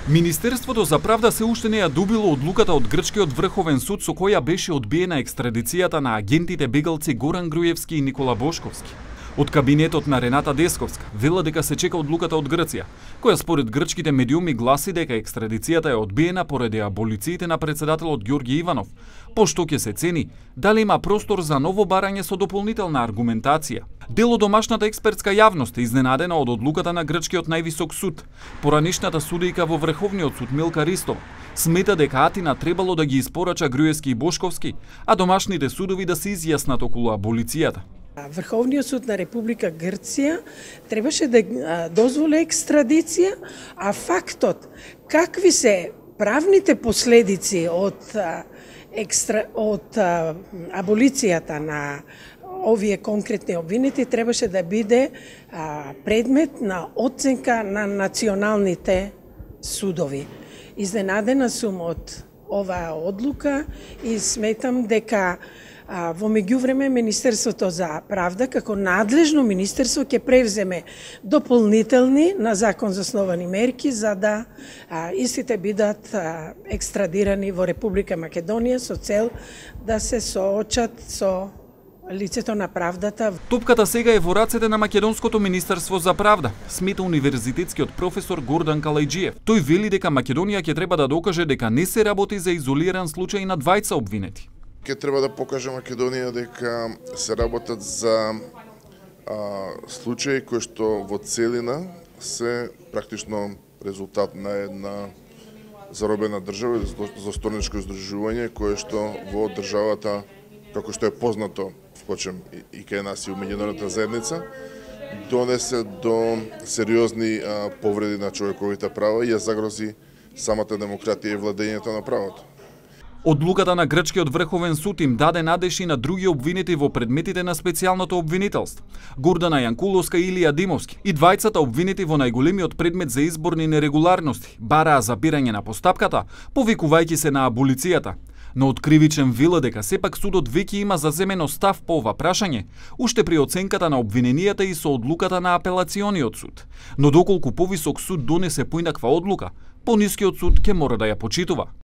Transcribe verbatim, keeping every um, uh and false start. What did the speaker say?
Министерството за правда се уште не ја добило одлуката од грчкиот врховен суд со која беше одбиена екстрадицијата на агентите бегалци Горан Груевски и Никола Бошковски. Од кабинетот на Рената Десковска вела дека се чека одлуката од Грција, која според грчките медиуми гласи дека екстрадицијата е одбиена поради аболициите на председателот Ѓорѓи Иванов, пошто ќе се цени дали има простор за ново барање со дополнителна аргументација. Дел од домашната експертска јавност е изненадена од одлуката на грчкиот највисок суд. Поранишната судијка во Врховниот суд Милка Ристова смета дека Атина требало да ги испорача Груевски и Бошковски, а домашните судови да се изјаснат околу аболицијата. Врховниот суд на Република Грција требаше да дозволи екстрадиција, а фактот какви се правните последици од екстра од аболицијата на овие конкретни обвинети требаше да биде предмет на оценка на националните судови. Изненадена сум од оваа одлука и сметам дека во меѓувреме Министерството за правда како надлежно министерство ќе превземе дополнителни на закон засновани мерки за да а, истите бидат а, екстрадирани во Република Македонија со цел да се соочат со лицето на правдата. Топката сега е во рацете на Македонското министерство за правда, смета универзитетскиот професор Гордан Калајџиев. Тој вели дека Македонија ќе треба да докаже дека не се работи за изолиран случај на двајца обвинети. Ке треба да покаже Македонија дека се работат за а, случаи кои што во целина се практично резултат на една заробена држава, засторничко издржување кое што во државата, како што е познато, впрочем и кај нас и у меѓународната заедница, донесе до сериозни а, повреди на човековите права и ја загрози самата демократија и владењето на правото. Одлуката на грчкиот врховен суд им даде надеж и на други обвинети во предметите на специјалното обвинителство. Гордана Јанкуловска и Илија Димовски. И двајцата обвинети во најголемиот предмет за изборни нерегуларности бараа запирање на постапката, повикувајќи се на аболицијата. Но откривичен вела дека сепак судот веќе има заземено став по ова прашање, уште при оценката на обвиненијата и со одлуката на апелациониот суд. Но доколку повисок суд донесе поинаква одлука, понискиот суд ќе мора да ја почитува.